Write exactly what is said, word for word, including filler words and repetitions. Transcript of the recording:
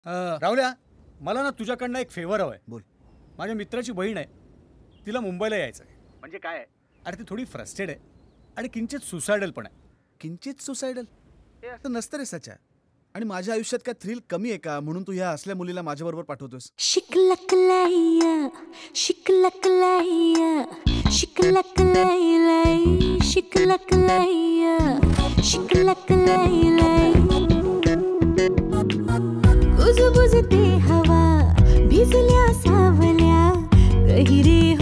राहुल्या, मला ना तुझ्याकडनं एक फेवर हवंय. बोल. माझ्या मित्राची बहीण आहे, तिला मुंबईला यायचं आहे. म्हणजे काय आहे, अरे ती थोडी फ्रस्टेड आहे आणि किंचित सुसायडल पण आहे. किंचित सुसायडल तर नसतं रे सच्या. आणि माझ्या आयुष्यात काय थ्रिल कमी आहे का म्हणून तू ह्या असल्या मुलीला माझ्याबरोबर पाठवतोस? शिकलकलाइया शिकलकलाइया शिकलकलाई शिकलकलाइया शिकलकलाई कुजबुजते हवा भिजल्या सावल्या गहिरे